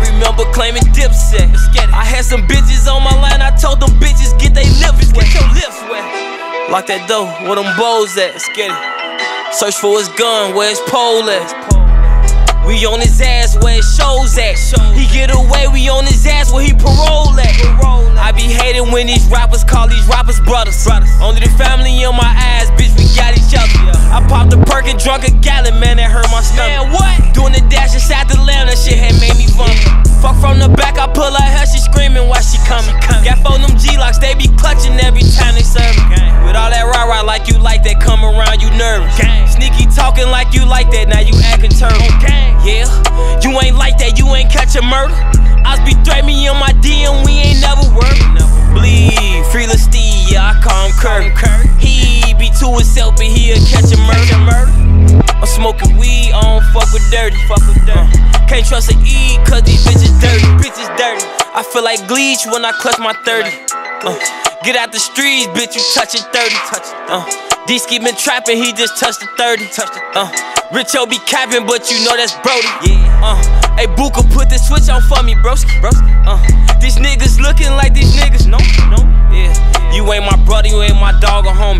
remember claiming Dipset. I had some bitches on my line, I told them bitches get they lips wet. Get your lips wet. Lock that door, where them bows at? Let's get it. Search for his gun, where his pole at? We on his ass, where his shows at? He get away, we on his ass, where he parole at? I be hating when these rappers call these rappers brothers. Only the family in my eyes, bitch, we got each other. I popped a perk and drunk a gallon, man, that hurt my stomach. Man, what? Doing the dash inside the lamb, that shit had made me vomit. Fuck from the back, I pull her hair, she screaming while she coming. Got 4 them G-locks, they be clutching every time they serve me. With all that rah-rah like you like that, come around, you nervous. Sneaky talking like you like that, now you acting turtle. Yeah, you ain't like that, you ain't catch a murder. I be threatening me on my DM, we ain't never worked. Bleed, free Lil Steve, yeah, I call him Curry. He be to himself, but he'll catch a murder. I'm smoking weed, I don't fuck with dirty. Can't trust a E, cause these bitches dirty. I feel like Gleech when I clutch my 30. Get out the streets, bitch, you touchin' 30. D-Ski been trapping, he just touched the 30. Richo be capping, but you know that's Brody. Hey, Booka, put the switch on for me, broski. These niggas looking like these niggas, no. Yeah, you ain't my brother, you ain't my dog or homie.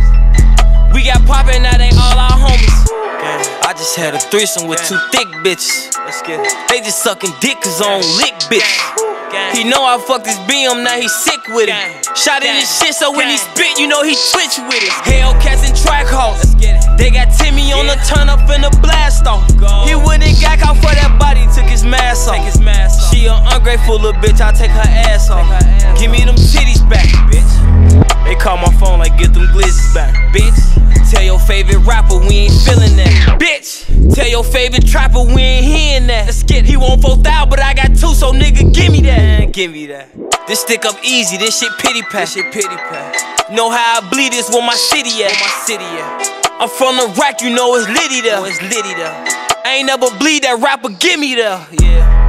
We got poppin', now they all our homies. I just had a threesome with 2 thick bitches. They just sucking dick cause I don't lick bitches. He know I fucked his BM, now he sick with it. Shot in his shit, so when he spit, you know he twitch with it. Hellcats and track hoes. They got Timmy on the turn up in the blast off. He went and got caught for that body, took his mask off. She an ungrateful little bitch, I take her ass off. Give me them titties back, bitch. They call my phone like get them glizzes back, bitch. Tell your favorite rapper we ain't feeling that, bitch. Tell your favorite trapper we ain't hearing that. Let's get it. He want 4,000, but I got 2, so nigga give me that. Give me that. This stick up easy, this shit pity pat. Know how I bleed this where my city at. I'm from the rack, you know it's litty there. I ain't never bleed that rapper, give me there. Yeah.